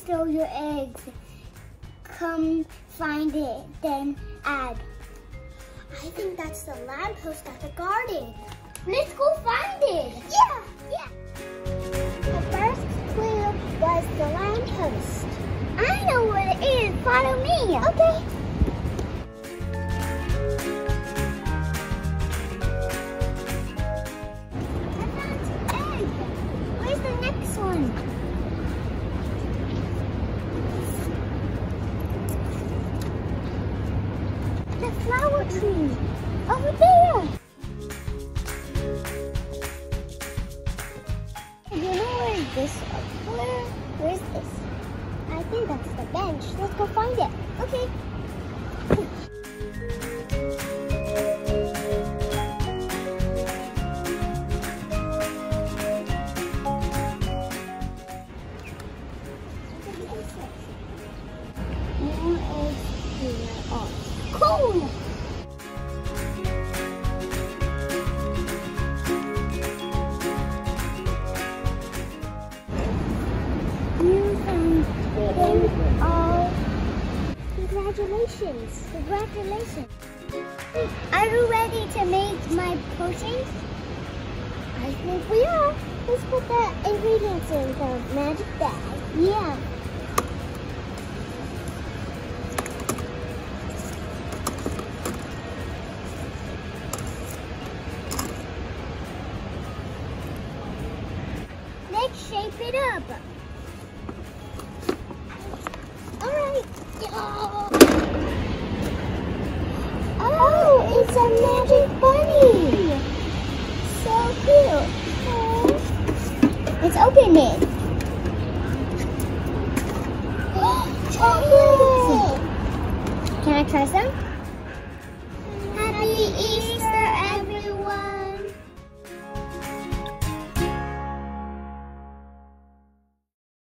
throw your eggs. Come find it, then add. I think that's the lamppost at the garden. Let's go find it. Yeah. The first clue was the lamppost. I know what it is. Follow me. Okay. I found an egg. Where's the next one? The flower tree. Over there. You know where this? Where's this? I think that's the bench. Let's go find it. Okay. More eggs here. Oh, Cool. you found them all. Congratulations. Congratulations. Are you ready to make my potion? I think we are. Let's put the ingredients in the magic bag. Yeah. Let's shape it up. All right. Oh, it's a magic bunny. So cute. Let's open it. Chocolate. Can I try some? Happy Easter!